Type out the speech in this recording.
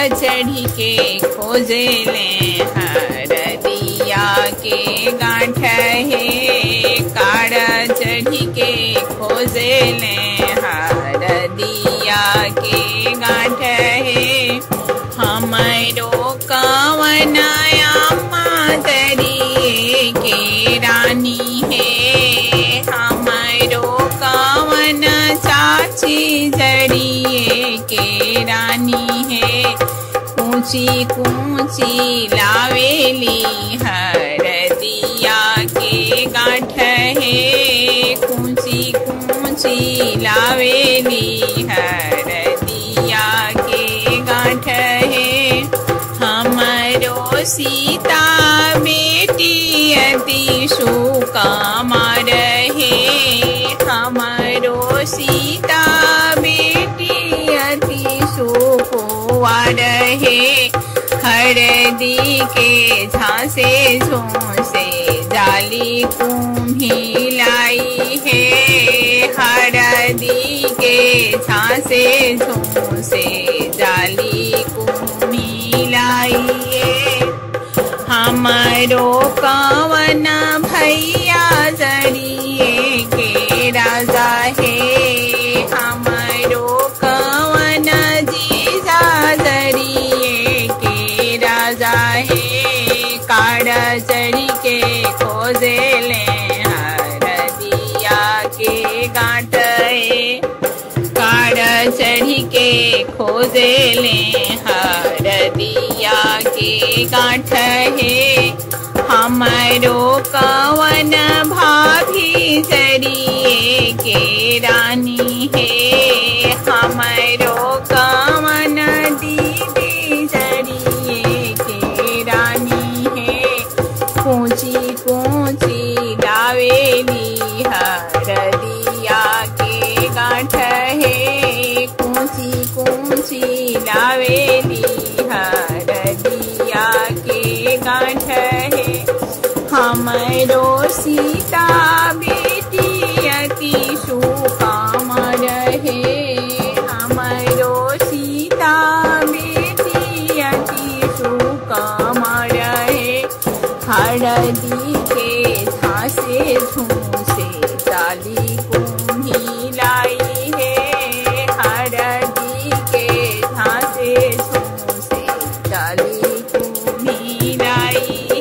चढ़ी के खोजे ले हरदिया के गांठ हे काड़ा चढ़ी के खोजे ले हरदिया के गांठ हे हमरो कवनाया मातरिए के रानी है हमरो कवन चाची जड़िए के रानी है ऊंची ऊंची लावेली हरदिया के गांठ है ऊंची ऊंची लावेली हरदिया के गांठ है हमरो सीता बेटी अति सुकामा रहे हमरो सीता बेटी अति सुखवा रहे हरदी के झांसे झोंसे जाली कुम्ही लाई है हरदी के झांसे झोंसे जाली कुम्ही लाई है हमरो कवन भैया जड़िए के राजा है हमरो कवन जीजा जड़िए के राजा है काड़ा चढ़ी के खोजे ले हरदिया के गांठ है काड़ा चढ़ी के खोजे ले हरदिया के गांठ है हमरो कवन भाभी जड़िए के रानी है हमरो कवन दीदी जड़िए के रानी है ऊंची ऊंची लावेली हरदिया के गांठ है ऊंची ऊंची लावेली हरदिया के गांठ है हमरो सीता बेटी अति सुकामा रहे हमरो सीता बेटी अति सुकामा रहे हरदी के झांसे झूसे जाली कुम्ही लाई है हरदी के झांसे झूसे जाली कुम्ही लाई